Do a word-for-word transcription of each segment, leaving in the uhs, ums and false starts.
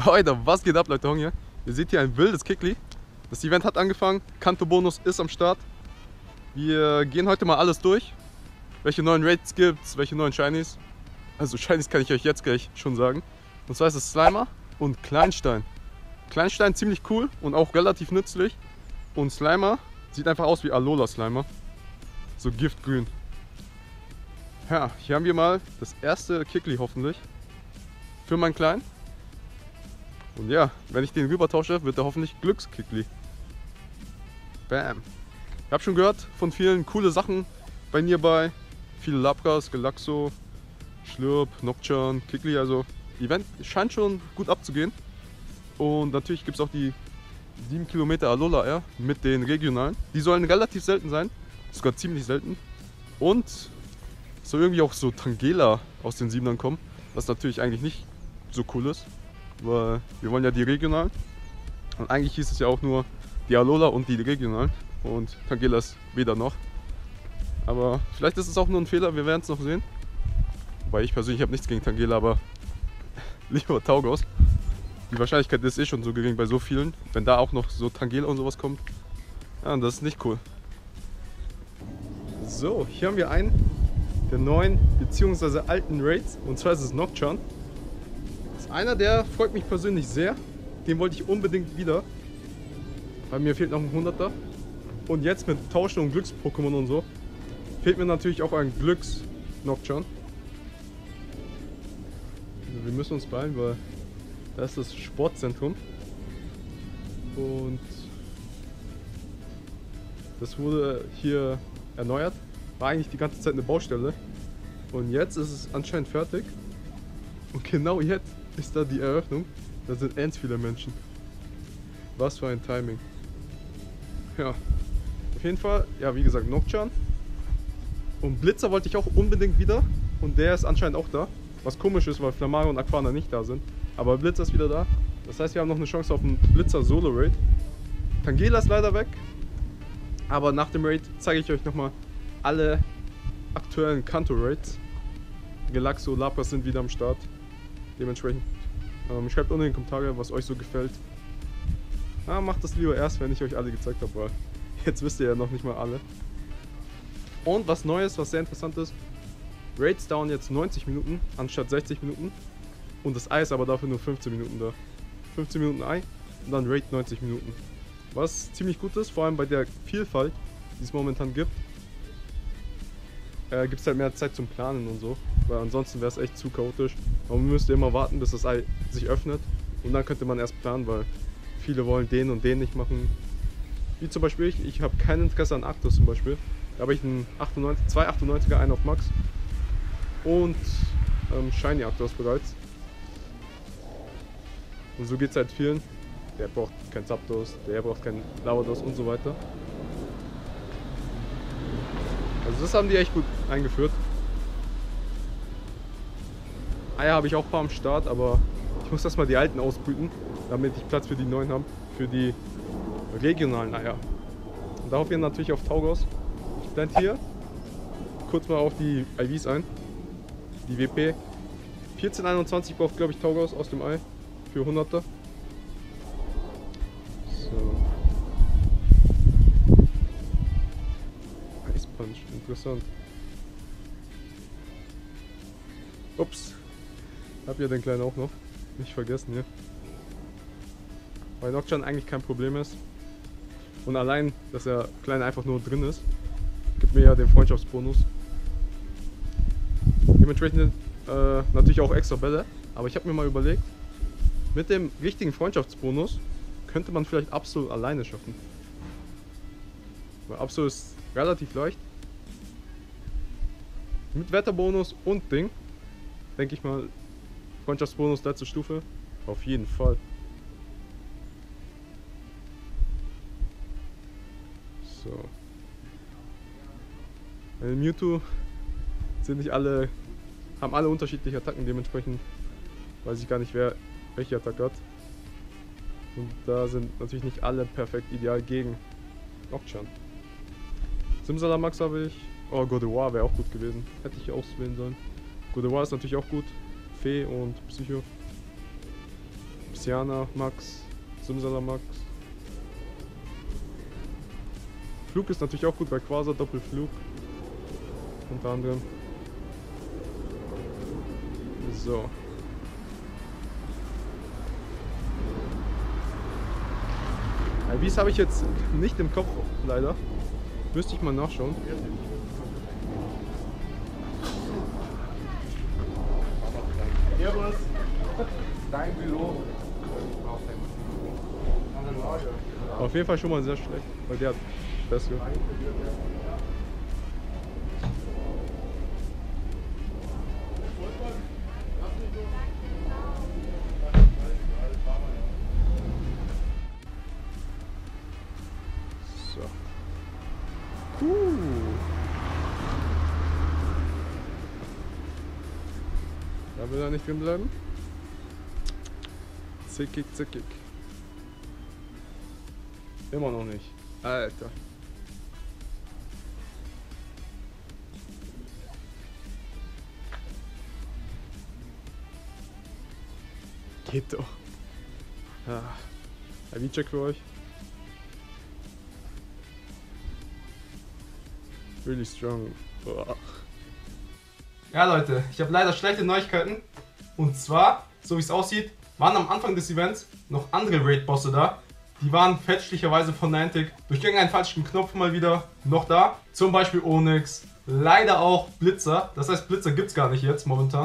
Alter, was geht ab, Leute? Hong hier. Ihr seht hier ein wildes Kickli. Das Event hat angefangen, Kanto-Bonus ist am Start. Wir gehen heute mal alles durch. Welche neuen Raids gibt's, welche neuen Shinies. Also Shinies kann ich euch jetzt gleich schon sagen. Und zwar ist es Slimer und Kleinstein. Kleinstein ziemlich cool und auch relativ nützlich. Und Slimer sieht einfach aus wie Alola Slimer. So giftgrün. Ja, hier haben wir mal das erste Kickli hoffentlich. Für meinen Kleinen. Und ja, wenn ich den rüber tausche, wird er hoffentlich Glückskickli. Bam. Ich habe schon gehört von vielen coole Sachen bei Nearby. Viele Lapras, Galaxo, Schlurp, Nocturne, Kickli. Also, Event scheint schon gut abzugehen. Und natürlich gibt es auch die sieben Kilometer Alola Air mit den regionalen. Die sollen relativ selten sein. Sogar ziemlich selten. Und soll irgendwie auch so Tangela aus den Siebenern kommen. Was natürlich eigentlich nicht so cool ist. Weil wir wollen ja die regionalen. Und eigentlich hieß es ja auch nur die Alola und die regionalen. Und Tangela ist weder noch. Aber vielleicht ist es auch nur ein Fehler, wir werden es noch sehen. Wobei ich persönlich habe nichts gegen Tangela, aber lieber Taugos. Die Wahrscheinlichkeit ist eh schon so gering bei so vielen. Wenn da auch noch so Tangela und sowas kommt. Ja, das ist nicht cool. So, hier haben wir einen der neuen bzw. alten Raids. Und zwar ist es Nocturne. Das ist einer, der freut mich persönlich sehr. Den wollte ich unbedingt wieder. Weil mir fehlt noch ein hunderter. Und jetzt mit Tauschen und Glücks-Pokémon und so fehlt mir natürlich auch ein Glücks-Nocturne. Also wir müssen uns beeilen, weil da ist das Sportzentrum. Und das wurde hier erneuert. War eigentlich die ganze Zeit eine Baustelle. Und jetzt ist es anscheinend fertig. Und genau jetzt ist da die Eröffnung. Da sind ganz viele Menschen. Was für ein Timing. Ja, auf jeden Fall, ja wie gesagt, Nocturne. Und Blitzer wollte ich auch unbedingt wieder. Und der ist anscheinend auch da. Was komisch ist, weil Flamare und Aquana nicht da sind. Aber Blitzer ist wieder da. Das heißt, wir haben noch eine Chance auf einen Blitzer Solo Raid. Tangela ist leider weg. Aber nach dem Raid zeige ich euch nochmal alle aktuellen Kanto Raids. Galaxo, Lapras sind wieder am Start. Dementsprechend ähm, schreibt unten in die Kommentare, was euch so gefällt. Ah, macht das lieber erst, wenn ich euch alle gezeigt habe, weil jetzt wisst ihr ja noch nicht mal alle. Und was Neues, was sehr interessant ist, Raids dauern jetzt neunzig Minuten anstatt sechzig Minuten. Und das Ei ist aber dafür nur fünfzehn Minuten da. fünfzehn Minuten Ei und dann Raid neunzig Minuten. Was ziemlich gut ist, vor allem bei der Vielfalt, die es momentan gibt. Äh, gibt es halt mehr Zeit zum Planen und so. Weil ansonsten wäre es echt zu chaotisch. Man müsste immer warten, bis das Ei sich öffnet. Und dann könnte man erst planen, weil viele wollen den und den nicht machen. Wie zum Beispiel ich. Ich habe kein Interesse an Arctos zum Beispiel. Da habe ich einen achtundneunzig, zwei achtundneunziger, einen auf Max. Und ähm, Shiny Arctos bereits. Und so geht es halt vielen. Der braucht kein Zapdos, der braucht kein Lavados und so weiter. Also das haben die echt gut eingeführt. Eier habe ich auch ein paar am Start, aber ich muss erstmal die alten ausbrüten, damit ich Platz für die neuen habe, für die regionalen Eier. Und darauf gehen natürlich auf Taugos. Ich blende hier kurz mal auf die I Vs ein. Die W P vierzehn einundzwanzig braucht, glaube ich, Taugos aus dem Ei für hunderter. So. Ice Punch, interessant. Ups. Hab ja den Kleinen auch noch. Nicht vergessen hier. Weil Nocturne eigentlich kein Problem ist. Und allein, dass der Kleine einfach nur drin ist, gibt mir ja den Freundschaftsbonus. Dementsprechend äh, natürlich auch extra Bälle. Aber ich habe mir mal überlegt, mit dem richtigen Freundschaftsbonus könnte man vielleicht Absol alleine schaffen. Weil Absol ist relativ leicht. Mit Wetterbonus und Ding, denke ich mal, Freundschaftsbonus letzte Stufe, auf jeden Fall. So. Bei Mewtwo sind nicht alle, haben alle unterschiedliche Attacken, dementsprechend weiß ich gar nicht, wer welche Attacke hat. Und da sind natürlich nicht alle perfekt ideal gegen Nocturne. Simsalamax habe ich. Oh, Godowar wäre auch gut gewesen. Hätte ich auswählen sollen. Godowar ist natürlich auch gut. Fee und Psycho. Psyana Max, Simsala Max. Flug ist natürlich auch gut bei Quasar, Doppelflug. Unter anderem. So. Wies habe ich jetzt nicht im Kopf, leider. Müsste ich mal nachschauen. Servus. Dein Büro. Auf jeden Fall schon mal sehr schlecht, weil der hat bessere. So. Uh. Da will er nicht drin bleiben. Zickig, zickig. Immer noch nicht. Alter. Geht doch. Ah. I V-Check für euch. Really strong. Boah. Ja Leute, ich habe leider schlechte Neuigkeiten. Und zwar, so wie es aussieht, waren am Anfang des Events noch andere Raid-Bosse da. Die waren fälschlicherweise von Niantic durch irgendeinen falschen Knopf mal wieder noch da. Zum Beispiel Onyx, leider auch Blitzer. Das heißt, Blitzer gibt es gar nicht jetzt momentan.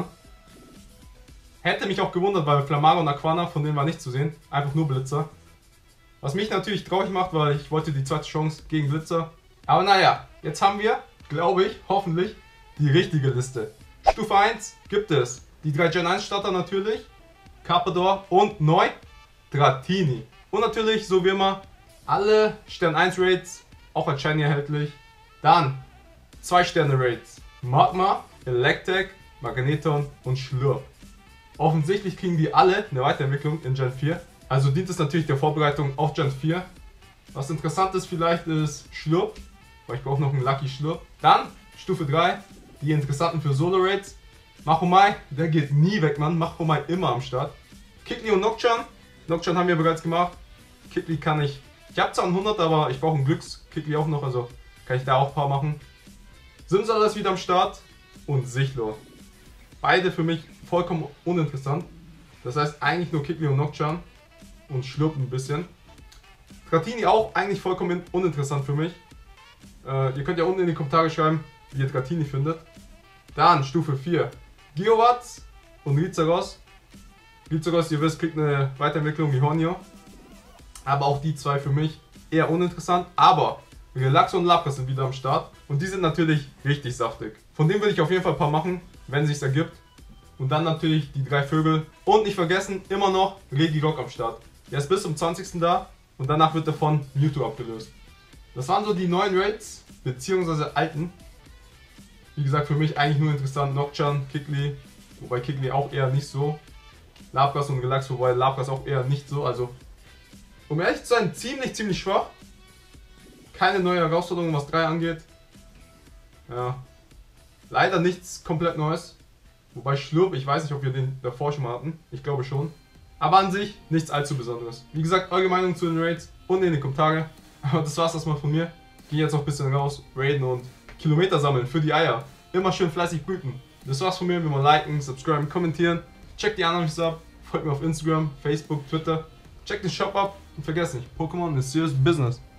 Hätte mich auch gewundert, weil Flamaro und Aquana, von denen war nicht zu sehen. Einfach nur Blitzer. Was mich natürlich traurig macht, weil ich wollte die zweite Chance gegen Blitzer. Aber naja, jetzt haben wir, glaube ich, hoffentlich die richtige Liste. Stufe eins gibt es die drei Gen eins Starter natürlich, Carpador und neu Dratini. Und natürlich, so wie immer, alle Stern eins Raids, auch als Shiny erhältlich. Dann zwei Sterne Raids, Magma, Electek, Magneton und Schlurp. Offensichtlich kriegen die alle eine Weiterentwicklung in Gen vier. Also dient es natürlich der Vorbereitung auf Gen vier. Was interessant ist vielleicht ist Schlurp, weil ich brauche noch einen Lucky Schlurp. Dann Stufe drei, die interessanten für Solo Raids. Machomai, der geht nie weg, Mann. Machomai immer am Start. Kikli und Nocturne. Nocturne haben wir bereits gemacht. Kikli kann ich. Ich habe zwar einen hundert, aber ich brauche einen Glücks-Kikli auch noch, also kann ich da auch ein paar machen. Simsala ist wieder am Start und Sichlo. Beide für mich vollkommen uninteressant. Das heißt eigentlich nur Kikli und Nocturne und Schlurp ein bisschen. Dratini auch eigentlich vollkommen uninteressant für mich. Äh, ihr könnt ja unten in die Kommentare schreiben, wie ihr Dratini findet. Dann Stufe vier. Geowatts und Rizaros. Rizaros, ihr wisst, kriegt eine Weiterentwicklung wie Honio. Aber auch die zwei für mich eher uninteressant. Aber Relaxo und Lapras sind wieder am Start. Und die sind natürlich richtig saftig. Von denen würde ich auf jeden Fall ein paar machen, wenn es sich ergibt. Und dann natürlich die drei Vögel. Und nicht vergessen, immer noch Regirock am Start. Der ist bis zum zwanzigsten da. Und danach wird er von Mewtwo abgelöst. Das waren so die neuen Raids, beziehungsweise alten. Wie gesagt, für mich eigentlich nur interessant Nocturne, Kikli, wobei Kikli auch eher nicht so. Lapras und Relax, wobei Lapras auch eher nicht so. Also, um ehrlich zu sein, ziemlich, ziemlich schwach. Keine neue Herausforderung, was drei angeht. Ja, leider nichts komplett Neues. Wobei Schlurp, ich weiß nicht, ob wir den davor schon mal hatten. Ich glaube schon. Aber an sich nichts allzu Besonderes. Wie gesagt, eure Meinung zu den Raids unten in die Kommentare. Aber das war's erstmal von mir. Ich gehe jetzt noch ein bisschen raus, raiden und Kilometer sammeln für die Eier. Immer schön fleißig brüten. Das war's von mir. Wie immer liken, subscriben, kommentieren. Checkt die anderen Videos ab. Folgt mir auf Instagram, Facebook, Twitter. Checkt den Shop ab. Und vergesst nicht, Pokémon ist serious business.